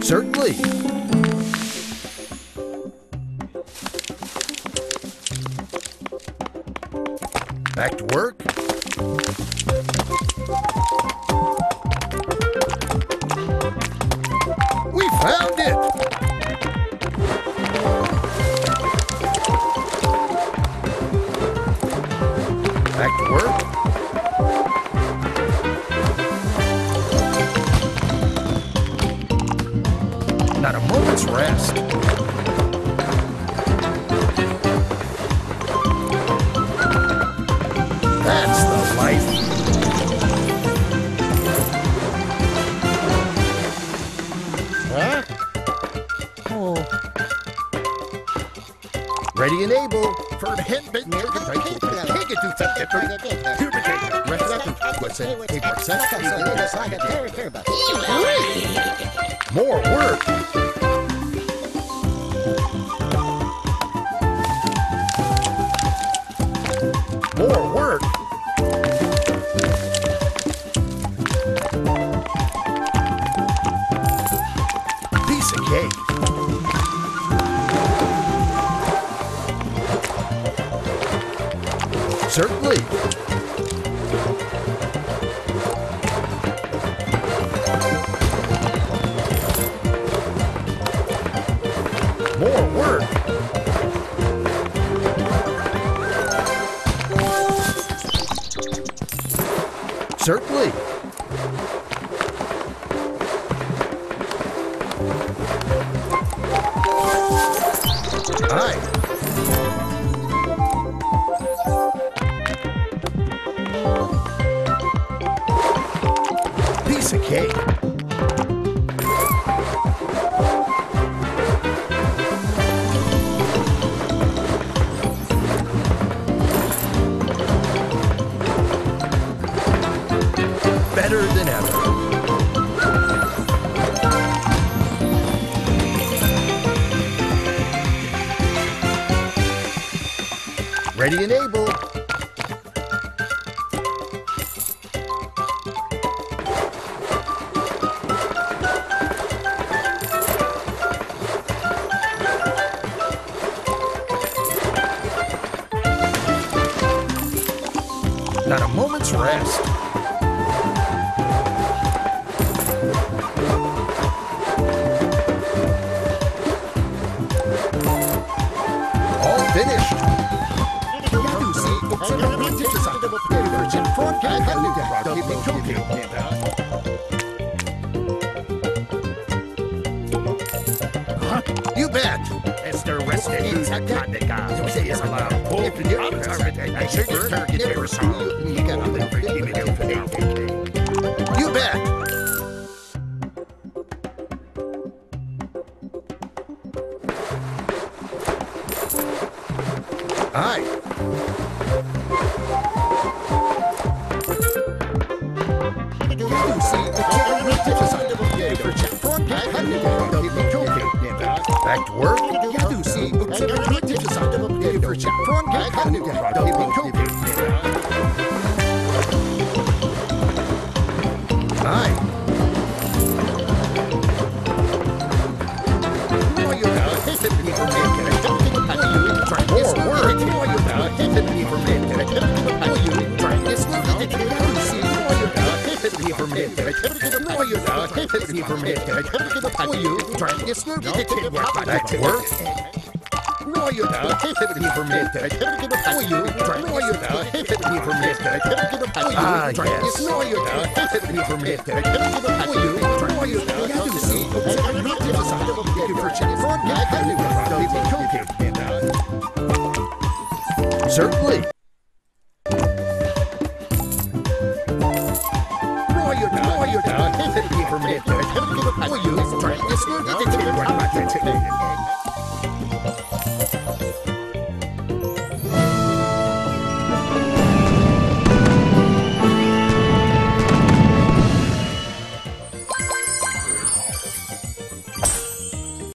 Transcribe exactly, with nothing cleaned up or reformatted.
Certainly. Back to work. We found it! Back to work. Not a moment's rest. That's the life. Huh? Oh. Ready and able. For the head bit near the take it to something. Here we go. Rest up. What's it? More work. More work. Piece of cake. Certainly. More work. Certainly. Aye. Piece of cake. Better than ever. Ready and able. Not a moment's rest. All finished. Huh? You bet. Mister Rested is a Kandika. Say is allowed. You bet. Aye. Back to work. Aye. More work. Back to work. Ah, yes. Certainly.